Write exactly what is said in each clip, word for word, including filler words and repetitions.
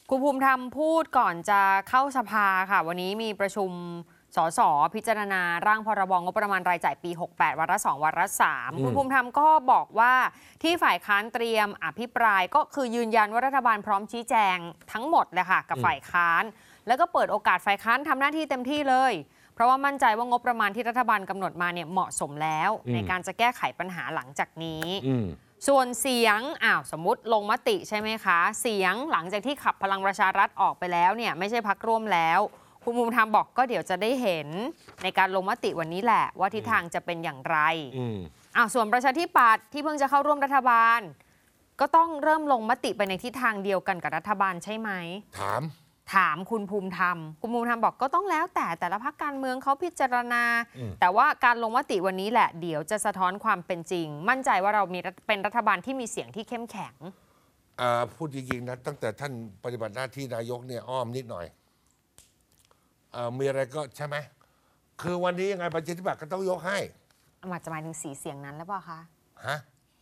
คุณภูมิธรรมพูดก่อนจะเข้าสภาค่ะวันนี้มีประชุมสสพิจารณาร่างพรบงบประมาณรายจ่ายปีหกสิบแปดวาระสองวาระสามคุณภูมิธรรมก็บอกว่าที่ฝ่ายค้านเตรียมอภิปรายก็คือยืนยันว่ารัฐบาลพร้อมชี้แจงทั้งหมดเลยค่ะกับฝ่ายค้านแล้วก็เปิดโอกาสฝ่ายค้านทำหน้าที่เต็มที่เลยเพราะว่ามั่นใจว่างบประมาณที่รัฐบาลกำหนดมาเนี่ยเหมาะสมแล้วในการจะแก้ไขปัญหาหลังจากนี้ส่วนเสียงอ้าวสมมติลงมติใช่ไหมคะเสียงหลังจากที่ขับพลังประชารัฐออกไปแล้วเนี่ยไม่ใช่พรรคร่วมแล้วคุณภูมิธรรมบอกก็เดี๋ยวจะได้เห็นในการลงมติวันนี้แหละว่าทิศทางจะเป็นอย่างไรอ้าวส่วนประชาธิปัตย์ที่เพิ่งจะเข้าร่วมรัฐบาลก็ต้องเริ่มลงมติไปในทิศทางเดียวกันกับรัฐบาลใช่ไหมถามถามคุณภูมิธรรมคุณภูมิธรรมบอกก็ต้องแล้วแต่แต่ละพรรคการเมืองเขาพิจารณาแต่ว่าการลงมติวันนี้แหละเดี๋ยวจะสะท้อนความเป็นจริงมั่นใจว่าเรามีเป็นรัฐบาลที่มีเสียงที่เข้มแข็งพูดจริงๆนะตั้งแต่ท่านปฏิบัติหน้าที่นายกเนี่ยอ้อมนิดหน่อยมีอะไรก็ใช่ไหมคือวันนี้ยังไงประชาธิปัตย์ก็ต้องยกให้อาจจะหมายถึงสีเสียงนั้นหรือเปล่าคะฮะ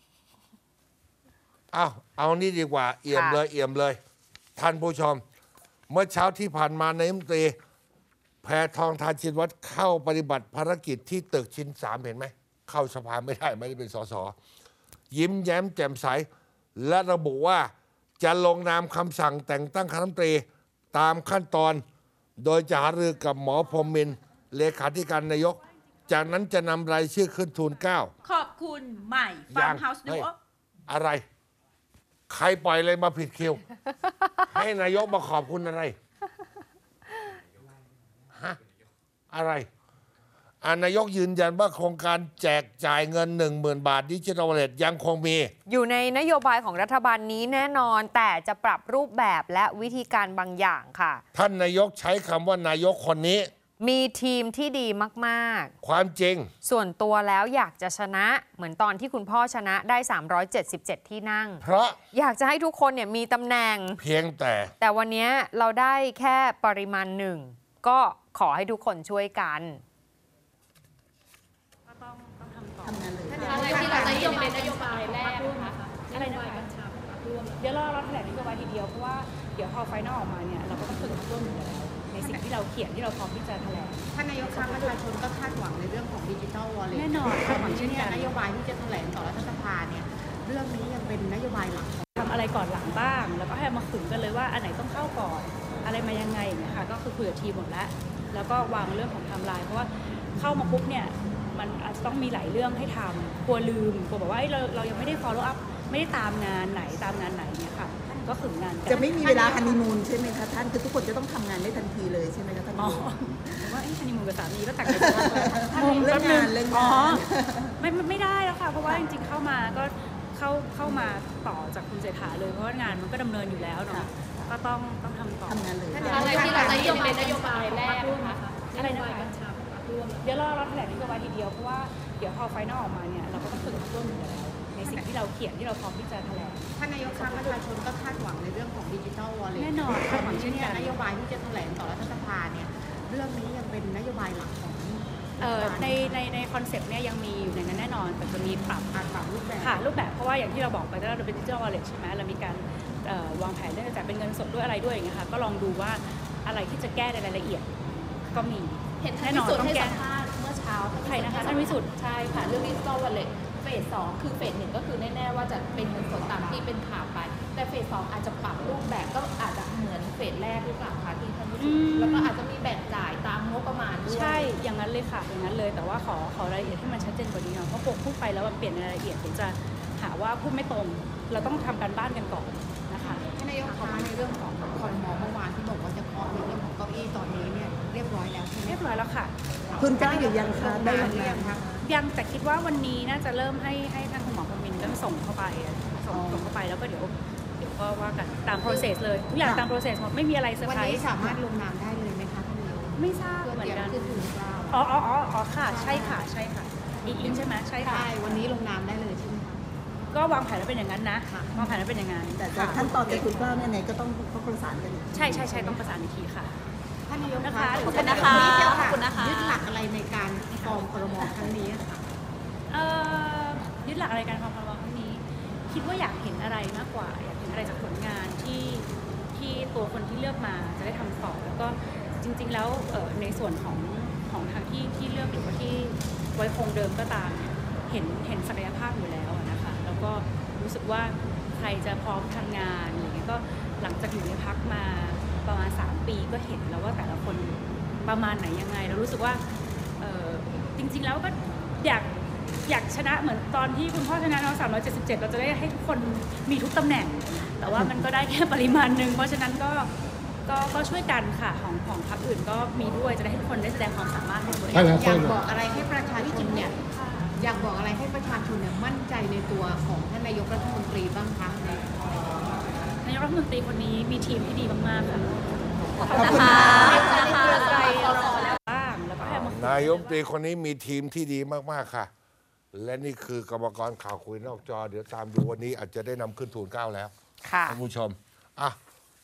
เอาเอานี่ดีกว่าเอี่ยมเลยเอี่ยมเลยท่านผู้ชมเมื่อเช้าที่ผ่านมานายกรัฐมนตรีแพทองธารชินวัตรเข้าปฏิบัติภารกิจที่ตึกชินสามเห็นไหมเข้าสภาไม่ได้ไม่ได้เป็นสสยิ้มแย้มแจ่มใสและระบุว่าจะลงนามคำสั่งแต่งตั้งคณะรัฐมนตรีตามขั้นตอนโดยจะหารือกับหมอพรหมินทร์เลขาธิการนายกจากนั้นจะนำรายชื่อขึ้นทูลเกล้าขอบคุณใหม่ฟาร์มเฮาส์ดูอะไรใครปล่อยอะไรมาผิดคิว ให้นายกมาขอบคุณอะไรฮะอะไรนายกยืนยันว่าโครงการแจกจ่ายเงิน หนึ่งหมื่น บาทดิจิทัลวอลเล็ตยังคงมีอยู่ในนโยบายของรัฐบาลนี้แน่นอนแต่จะปรับรูปแบบและวิธีการบางอย่างค่ะท่านนายกใช้คำว่านายกคนนี้มีทีมที่ดีมากๆความจริงส่วนตัวแล้วอยากจะชนะเหมือนตอนที่คุณพ่อชนะได้สามร้อยเจ็ดสิบเจ็ดที่นั่งเพราะอยากจะให้ทุกคนเนี่ยมีตำแหน่งเพียงแต่แต่วันนี้เราได้แค่ปริมาณหนึ่งก็ขอให้ทุกคนช่วยกันก็ต้องต้องทำต่ออะไรที่เราจะยกเป็นนโยบายแรกนะคะอะไรนะคะเดี๋ยวรอเราแถลงนโยบายทีเดียวเพราะว่าเดี๋ยวพอไฟนอลออกมาเนี่ยเราก็ต้องฝึกร่วมอยู่แล้วในสิ่งที่เราเขียนที่เราพร้อมที่จะแถลงท่านนายกคะประชาชนก็คาดหวังในเรื่องของดิจิทัลวอลเล็ตแน่นอนคาดหวังเช่นกันนโยบายที่จะแถลงต่อรัฐสภาเนี่ยเรื่องนี้ยังเป็นนโยบายหลักทำอะไรก่อนหลังบ้างแล้วก็ให้มาขุนกันเลยว่าอันไหนต้องเข้าก่อนอะไรมายังไงอย่างเงี้ยค่ะก็คือคุยกับทีมหมดแล้วแล้วก็วางเรื่องของไทม์ไลน์เพราะว่าเข้ามาปุ๊บเนี่ยมันอาจจะต้องมีหลายเรื่องให้ทำกลัวลืมกลัวบอกว่าเราเรายังไม่ได้ follow up ไม่ได้ตามงานไหนตามงานไหนเนี่ยค่ะก็ขึงงานจะไม่มีเวลาฮันนีมูนใช่ไหมคะท่านคือทุกคนจะต้องทำงานได้ทันทีเลยใช่ไหมคะท่านอ๋อแต่ว่าฮันนีมูนกับสามีก็แต่งกันงงเรื่องงานเรื่องงานไม่ไม่ได้แล้วค่ะเพราะว่าจริงๆเข้ามาก็เข้าเข้ามาต่อจากคุณเศรษฐาเลยเพราะว่างานมันก็ดำเนินอยู่แล้วเนาะก็ต้องต้องทำต่อทำงานเลยอะไรที่เราจะยกเป็นนโยบายแรกนะคะอะไรนะคะเดี๋ยวรอเราแถลงนโยบายทีเดียวเพราะว่าเดี๋ยวพอไฟนอลออกมาเนี่ยเราก็ต้องฝึกร่วมอยู่แล้วในสิ่งที่เราเขียนที่เราพร้อมที่จะแถลงท่านนายกคะประชาชนก็คาดหวังในเรื่องของดิจิทัลวอลเล็ตแน่นอนคาดหวังเช่นกันนโยบายที่จะแถลงต่อรัฐสภาเนี่ยเรื่องนี้ยังเป็นนโยบายหลักของในในในคอนเซ็ปต์เนี่ยยังมีอยู่ในนั้นแน่นอนแต่จะมีปรับการปรับรูปแบบค่ะรูปแบบเพราะว่าอย่างที่เราบอกไปแล้วเราเป็นดิจิทัลวอลเล็ตใช่ไหมเรามีการวางแผนเรื่องจะเป็นเงินสดด้วยอะไรด้วยอย่างเงี้ยค่ะก็ลองดูว่าอะไรที่จะแก้ในรายละเอียดก็มีแน่นอนต้องแก้เมื่อเช้าใครนะคะท่านวิสุทธิ์ใช่ค่ะเรื่องดิจิทัลวอลเล็ตเฟสสองคือเฟสหนึ่งก็คือแน่ๆว่าจะเป็นเงินสดตามที่เป็นข่าวไปแต่เฟสสองอาจจะปรับรูปแบบก็อาจจะเหมือนเฟสแรกหรือเปล่าคะที่ท่านวิสุทธิ์แล้วก็อาจจะมีแบ่งจ่ายตามงบประมาณด้วยใช่อย่างนั้นเลยค่ะอย่างนั้นเลยแต่ว่าขอขอรายละเอียดให้มันชัดเจนกว่านี้หน่อยเพราะพวกพูดไปแล้วมันเปลี่ยนในรายละเอียดเดี๋ยวจะหาว่าพูดไม่ตรงเราต้องทำการบ้านกันก่อนนะคะท่านนายกคะในเรื่องของครม.เมื่อวานที่บอกว่าจะเคาะในเรื่องของเก้าอี้ตอนนี้เนี่ยเรียบร้อยแล้วเรียบร้อยแล้วค่ะคุณจ้างอยู่ยังคะได้หรือยังคะยังแต่คิดว่าวันนี้น่าจะเริ่มให้ให้ทางคุณหมอพรหมินทร์เริ่มส่งเข้าไปส่งส่งเข้าไปแล้วก็เดี๋ยวเดี๋ยวก็ว่ากันตาม process เลยทุกอย่างตาม process หมดไม่มีอะไรเซอร์ไพรส์วันนี้สามารถลงนามได้เลยไหมคะท่านนายกไม่ทราบเหมือนกันอ๋ออ๋ออ๋อค่ะใช่ค่ะใช่ค่ะอีกอินใช่ไหมใช่ค่ะใช่วันนี้ลงนามได้เลยใช่ไหมคะก็วางแผนแล้วเป็นอย่างนั้นนะวางแผนแล้วเป็นอย่างนั้นแต่ขั้นตอนจากคุณป้าเนี่ยไหนก็ต้องต้องประสานกันใช่ใช่ใช่ต้องประสานอีกทีค่ะท่านนายกนะคะขอบคุณนะคะขอบคุณนะคะยึดหลักอะไรในการฟอร์มครม.ครั้งนี้ค่ะเอ่อยึดหลักอะไรการฟอร์มครม.ครั้งนี้คิดว่าอยากเห็นอะไรมากกว่าอยากเห็นอะไรจากผลงานที่ที่ตตัวคนที่เลือกมาจะได้ทำต่อแล้วก็จริงๆแล้วเอ่อในส่วนของของทางที่ที่เลือกหรือว่าที่ไว้คงเดิมก็ตามเนี่ยเห็นเห็นศักยภาพอยู่แล้วอะนะคะแล้วก็รู้สึกว่าใครจะพร้อมทำงานอย่างเงี้ยก็หลังจากอยู่ในพักมาประมาณสามปีก็เห็นแล้วว่าแต่ละคนประมาณไหนยังไงเรารู้สึกว่าเอ่อจริงๆแล้วก็อยากอยากชนะเหมือนตอนที่คุณพ่อชนะเราสามร้อยเจ็ดสิบเจ็ดเราจะได้ให้ทุกคนมีทุกตำแหน่ง แต่ว่ามันก็ได้แค่ปริมาณหนึ่งเพราะฉะนั้นก็ก็ก็ช่วยกันค่ะของของพรรคอื่นก็มีด้วยจะได้ให้ทุกคนได้แสดงความสามารถของตัวเองอยากบอกอะไรให้ประชาชนเนี่ยอยากบอกอะไรให้ประชาชนเนี่ยมั่นใจในตัวของท่านนายกรัฐมนตรีบ้างคะในนายกรัฐมนตรีคนนี้มีทีมที่ดีมากๆค่ะขอบคุณค่ะบ้างแล้วก็ให้มาคุยนายกรัฐมนตรีคนนี้มีทีมที่ดีมากๆค่ะ และนี่คือกรรมกรข่าวคุยนอกจอ เดี๋ยวตามดูวันนี้อาจจะได้นำขึ้นทูลเกล้าแล้วค่ะท่านผู้ชมอ่ะ